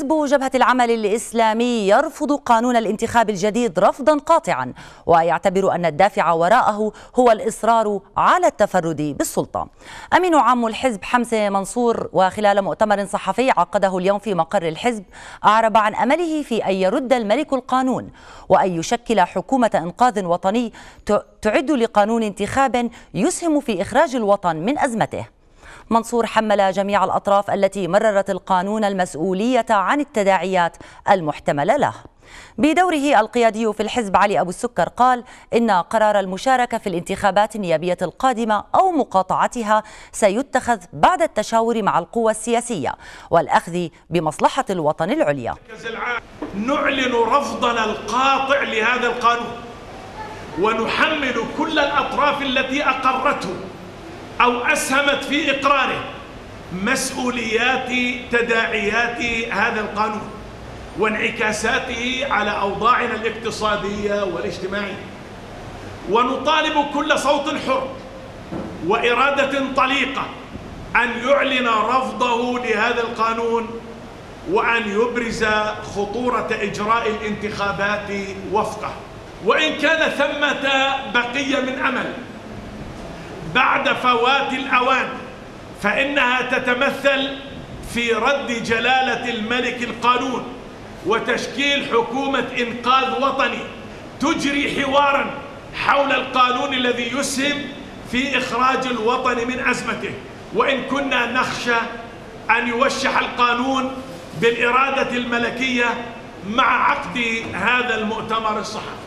حزب جبهة العمل الإسلامي يرفض قانون الانتخاب الجديد رفضا قاطعا، ويعتبر أن الدافع وراءه هو الإصرار على التفرد بالسلطة. أمين عام الحزب حمزة منصور وخلال مؤتمر صحفي عقده اليوم في مقر الحزب أعرب عن أمله في أن يرد الملك القانون وأن يشكل حكومة إنقاذ وطني تعد لقانون انتخاب يسهم في إخراج الوطن من أزمته. منصور حمل جميع الأطراف التي مررت القانون المسؤولية عن التداعيات المحتملة له. بدوره القيادي في الحزب علي أبو السكر قال إن قرار المشاركة في الانتخابات النيابية القادمة أو مقاطعتها سيتخذ بعد التشاور مع القوى السياسية والأخذ بمصلحة الوطن العليا. نعلن رفضنا القاطع لهذا القانون، ونحمل كل الأطراف التي أقرته أو أسهمت في إقراره مسؤوليات تداعيات هذا القانون وانعكاساته على أوضاعنا الاقتصادية والاجتماعية، ونطالب كل صوت حر وإرادة طليقة أن يعلن رفضه لهذا القانون وأن يبرز خطورة إجراء الانتخابات وفقه. وإن كان ثمة بقية من أمل بعد فوات الأوان، فإنها تتمثل في رد جلالة الملك القانون وتشكيل حكومة إنقاذ وطني تجري حوارا حول القانون الذي يسهم في إخراج الوطن من أزمته، وإن كنا نخشى أن يوشح القانون بالإرادة الملكية مع عقد هذا المؤتمر الصحفي.